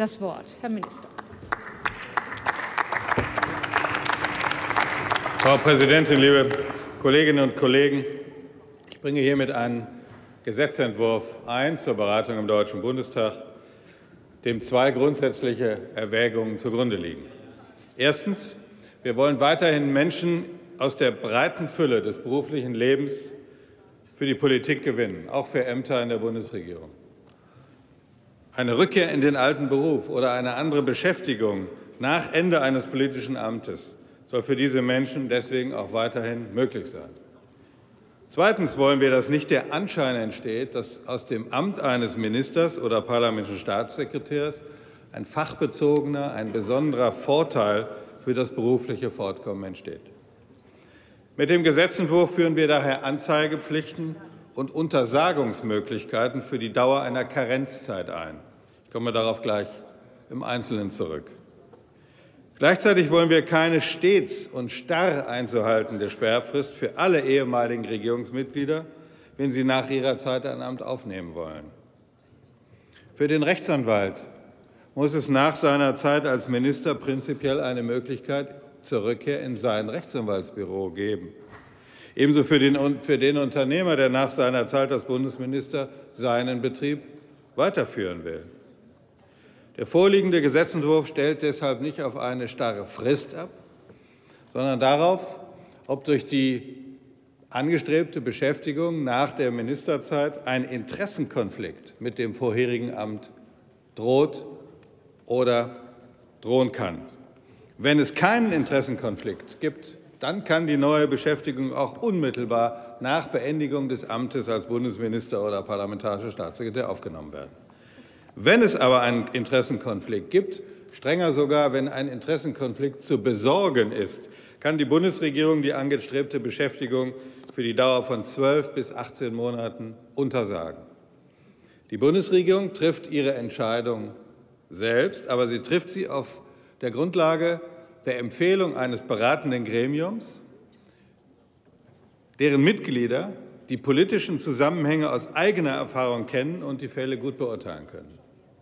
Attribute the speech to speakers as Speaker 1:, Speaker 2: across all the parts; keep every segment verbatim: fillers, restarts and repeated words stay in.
Speaker 1: das Wort. Herr Minister.
Speaker 2: Frau Präsidentin, liebe Kolleginnen und Kollegen! Ich bringe hiermit einen Gesetzentwurf ein zur Beratung im Deutschen Bundestag, dem zwei grundsätzliche Erwägungen zugrunde liegen. Erstens. Wir wollen weiterhin Menschen aus der breiten Fülle des beruflichen Lebens für die Politik gewinnen, auch für Ämter in der Bundesregierung. Eine Rückkehr in den alten Beruf oder eine andere Beschäftigung nach Ende eines politischen Amtes soll für diese Menschen deswegen auch weiterhin möglich sein. Zweitens wollen wir, dass nicht der Anschein entsteht, dass aus dem Amt eines Ministers oder parlamentarischen Staatssekretärs ein fachbezogener, ein besonderer Vorteil für das berufliche Fortkommen entsteht. Mit dem Gesetzentwurf führen wir daher Anzeigepflichten und Untersagungsmöglichkeiten für die Dauer einer Karenzzeit ein. Ich komme darauf gleich im Einzelnen zurück. Gleichzeitig wollen wir keine stets und starr einzuhaltende Sperrfrist für alle ehemaligen Regierungsmitglieder, wenn sie nach ihrer Zeit ein Amt aufnehmen wollen. Für den Rechtsanwalt muss es nach seiner Zeit als Minister prinzipiell eine Möglichkeit zur Rückkehr in sein Rechtsanwaltsbüro geben. Ebenso für den, für den Unternehmer, der nach seiner Zeit als Bundesminister seinen Betrieb weiterführen will. Der vorliegende Gesetzentwurf stellt deshalb nicht auf eine starre Frist ab, sondern darauf, ob durch die angestrebte Beschäftigung nach der Ministerzeit ein Interessenkonflikt mit dem vorherigen Amt droht oder drohen kann. Wenn es keinen Interessenkonflikt gibt, dann kann die neue Beschäftigung auch unmittelbar nach Beendigung des Amtes als Bundesminister oder parlamentarischer Staatssekretär aufgenommen werden. Wenn es aber einen Interessenkonflikt gibt, strenger sogar, wenn ein Interessenkonflikt zu besorgen ist, kann die Bundesregierung die angestrebte Beschäftigung für die Dauer von zwölf bis achtzehn Monaten untersagen. Die Bundesregierung trifft ihre Entscheidung selbst, aber sie trifft sie auf der Grundlage der Empfehlung eines beratenden Gremiums, deren Mitglieder die politischen Zusammenhänge aus eigener Erfahrung kennen und die Fälle gut beurteilen können.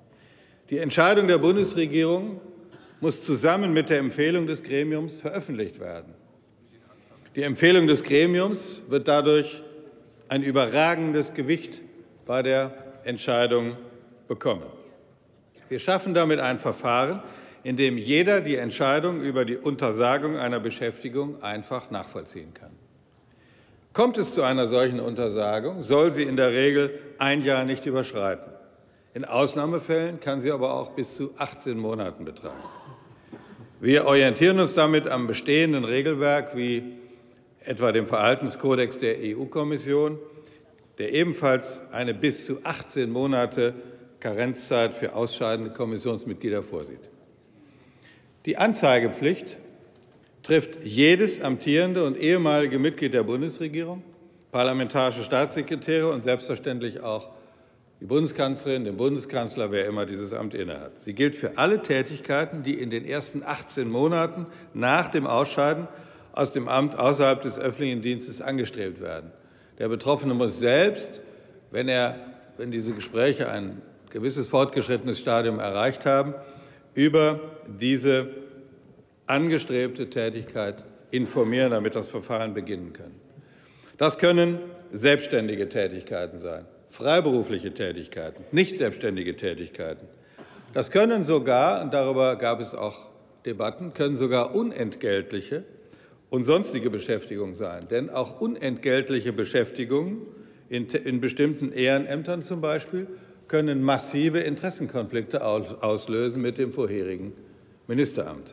Speaker 2: Die Entscheidung der Bundesregierung muss zusammen mit der Empfehlung des Gremiums veröffentlicht werden. Die Empfehlung des Gremiums wird dadurch ein überragendes Gewicht bei der Entscheidung bekommen. Wir schaffen damit ein Verfahren, in dem jeder die Entscheidung über die Untersagung einer Beschäftigung einfach nachvollziehen kann. Kommt es zu einer solchen Untersagung, soll sie in der Regel ein Jahr nicht überschreiten. In Ausnahmefällen kann sie aber auch bis zu achtzehn Monaten betragen. Wir orientieren uns damit am bestehenden Regelwerk wie etwa dem Verhaltenskodex der E U-Kommission, der ebenfalls eine bis zu achtzehn Monate Karenzzeit für ausscheidende Kommissionsmitglieder vorsieht. Die Anzeigepflicht trifft jedes amtierende und ehemalige Mitglied der Bundesregierung, parlamentarische Staatssekretäre und selbstverständlich auch die Bundeskanzlerin, den Bundeskanzler, wer immer dieses Amt innehat. Sie gilt für alle Tätigkeiten, die in den ersten achtzehn Monaten nach dem Ausscheiden aus dem Amt außerhalb des öffentlichen Dienstes angestrebt werden. Der Betroffene muss selbst, wenn, er, wenn diese Gespräche ein gewisses fortgeschrittenes Stadium erreicht haben, über diese angestrebte Tätigkeit informieren, damit das Verfahren beginnen kann. Das können selbstständige Tätigkeiten sein, freiberufliche Tätigkeiten, nicht selbstständige Tätigkeiten. Das können sogar, und darüber gab es auch Debatten, können sogar unentgeltliche und sonstige Beschäftigungen sein. Denn auch unentgeltliche Beschäftigungen in, in bestimmten Ehrenämtern zum Beispiel können massive Interessenkonflikte auslösen mit dem vorherigen Ministeramt.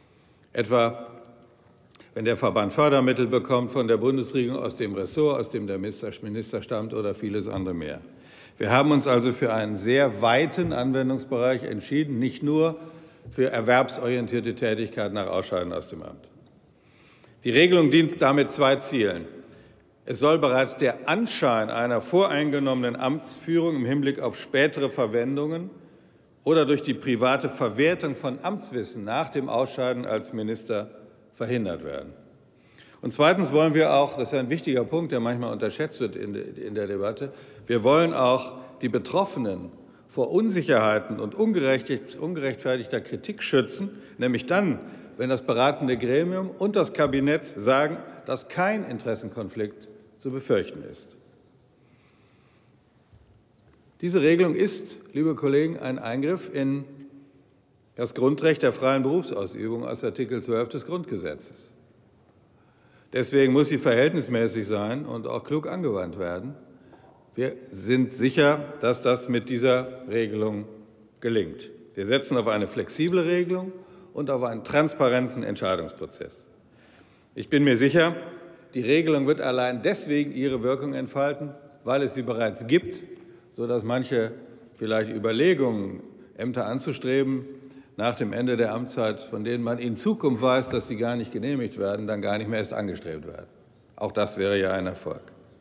Speaker 2: Etwa, wenn der Verband Fördermittel bekommt von der Bundesregierung aus dem Ressort, aus dem der Minister stammt oder vieles andere mehr. Wir haben uns also für einen sehr weiten Anwendungsbereich entschieden, nicht nur für erwerbsorientierte Tätigkeiten nach Ausscheiden aus dem Amt. Die Regelung dient damit zwei Zielen. Es soll bereits der Anschein einer voreingenommenen Amtsführung im Hinblick auf spätere Verwendungen oder durch die private Verwertung von Amtswissen nach dem Ausscheiden als Minister verhindert werden. Und zweitens wollen wir auch, das ist ein wichtiger Punkt, der manchmal unterschätzt wird in der Debatte, wir wollen auch die Betroffenen vor Unsicherheiten und ungerechtfertigter Kritik schützen, nämlich dann, wenn das beratende Gremium und das Kabinett sagen, dass kein Interessenkonflikt zu befürchten ist. Diese Regelung ist, liebe Kollegen, ein Eingriff in das Grundrecht der freien Berufsausübung aus Artikel zwölf des Grundgesetzes. Deswegen muss sie verhältnismäßig sein und auch klug angewandt werden. Wir sind sicher, dass das mit dieser Regelung gelingt. Wir setzen auf eine flexible Regelung und auf einen transparenten Entscheidungsprozess. Ich bin mir sicher, die Regelung wird allein deswegen ihre Wirkung entfalten, weil es sie bereits gibt, sodass manche vielleicht Überlegungen, Ämter anzustreben, nach dem Ende der Amtszeit, von denen man in Zukunft weiß, dass sie gar nicht genehmigt werden, dann gar nicht mehr erst angestrebt werden. Auch das wäre ja ein Erfolg.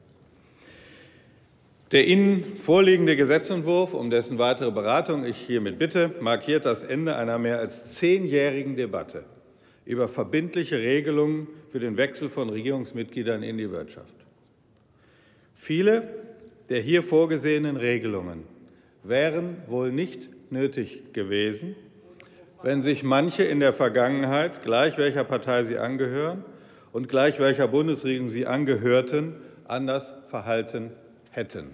Speaker 2: Der Ihnen vorliegende Gesetzentwurf, um dessen weitere Beratung ich hiermit bitte, markiert das Ende einer mehr als zehnjährigen Debatte über verbindliche Regelungen für den Wechsel von Regierungsmitgliedern in die Wirtschaft. Viele der hier vorgesehenen Regelungen wären wohl nicht nötig gewesen, wenn sich manche in der Vergangenheit, gleich welcher Partei sie angehören und gleich welcher Bundesregierung sie angehörten, anders verhalten hätten.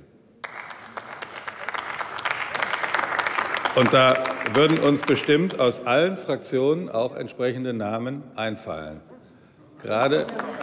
Speaker 2: Und da würden uns bestimmt aus allen Fraktionen auch entsprechende Namen einfallen. Gerade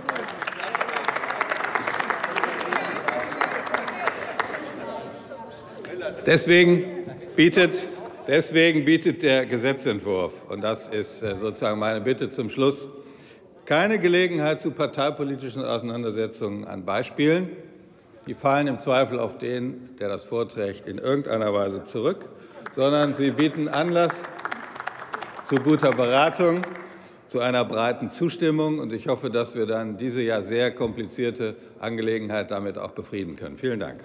Speaker 2: deswegen bietet Deswegen bietet der Gesetzentwurf, und das ist sozusagen meine Bitte zum Schluss, keine Gelegenheit zu parteipolitischen Auseinandersetzungen an Beispielen. Die fallen im Zweifel auf den, der das vorträgt, in irgendeiner Weise zurück, sondern sie bieten Anlass zu guter Beratung, zu einer breiten Zustimmung. Und ich hoffe, dass wir dann diese ja sehr komplizierte Angelegenheit damit auch befrieden können. Vielen Dank.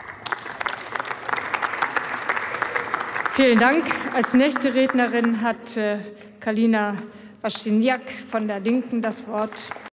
Speaker 1: Vielen Dank. Als nächste Rednerin hat Kalina Waschiniak von der Linken das Wort.